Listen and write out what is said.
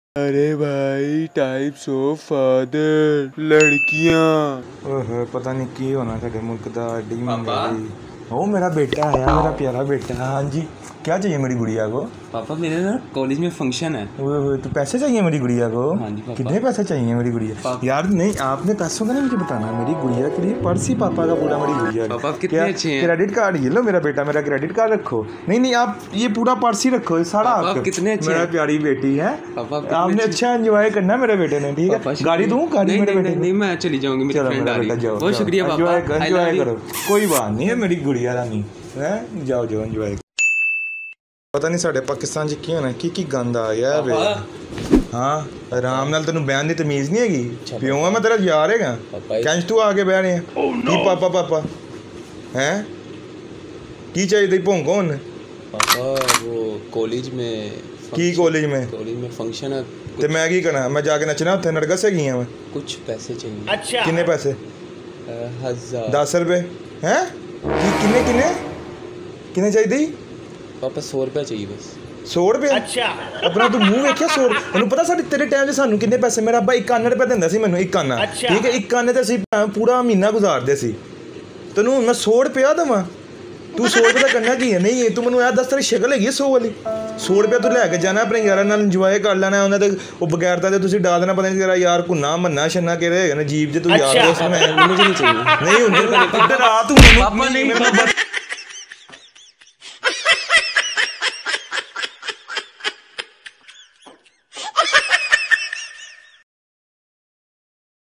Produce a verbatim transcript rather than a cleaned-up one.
अरे भाई types of father लड़कियां ओह पता नहीं की होना साडे मुल्क दा एडी महंगाई। ओ मेरा बेटा आया, मेरा प्यारा बेटा। हाँ जी, क्या चाहिए मेरी गुड़िया को? पापा मेरे ना कॉलेज में फंक्शन है। ओए तो पैसे चाहिए मेरी गुड़िया को? हाँ जी पापा। कितने पैसे चाहिए मेरी गुड़िया? यार नहीं, आपने पैसों का नहीं मुझे बताना, मेरी गुड़िया के लिए पर्स ही पापा का पूरा मेरी गुड़िया का। पापा कितने अच्छे हैं। क्रेडिट कार्ड ये लो मेरा बेटा, मेरा क्रेडिट कार्ड रखो। नहीं नहीं, आप ये पूरा पर्स ही रखो, सारा आपका। कितने अच्छे मेरा प्यारी बेटी है, आपने अच्छा एंजॉय करना मेरे बेटे ने। ठीक है, गाड़ी दूँ? गाड़ी मेरे बेटे? नहीं मैं चली जाऊंगी, मेरी फ्रेंड आ रही है। बहुत शुक्रिया पापा, एंजॉय करो। कोई बात नहीं है, मेरी गुड़िया रानी है, जाओ जाओ एंजॉय। पता नहीं साढ़े पाकिस्तान च की होना, की की गंद आ गया है। हाँ आराम नाल, तेनू बहन की तमीज़ नहीं हैगी। प्यो है मैं तेरा यार है, कैंच तू आके बह रहे हैं की पापा पापा हैं की चाहिए भोंको हुन? पापा वो कॉलेज में की कॉलेज में कॉलेज में फंक्शन है ते मैं की करना? मैं जाके नचना उत्थे? नरगस हैगी मैं। कुछ पैसे चाहिए। अच्छा किन्ने पैसे? हजार दस रुपए हैं? की किन्ने किन्ने किन्ने चाहिए? पापा सौ रुपया चाहिए बस। सौ रुपये? अच्छा अपना तू मूँह वेख्या सौ रुपये पता साढ़े तेरे टाइम से सानू किन्ने पैसे? मेरा अब्बा एक रुपया दिंदा सी मैनू, एक आना। ठीक है, एक आने ते असीं पूरा महीना गुजारदे सी। तेनू मैं सौ रुपया देवां? तू सौ रुपये का करना की है? नहीं तू मैनू दस तेरी शक्ल हैगी सौ वाली। सौ रुपया तू लैके जाना अपने यारां नाल इंजॉय कर लेना, उन्हें तो वो बगैरता तुसीं डाल देना। पता नहीं तेरा यार कुन्ना मन्ना शन्ना केह्ड़े हैगे ने जीव जे तू यार दोस्त। मुझे नहीं चाहिए। नहीं हुंदे इधर आ तू।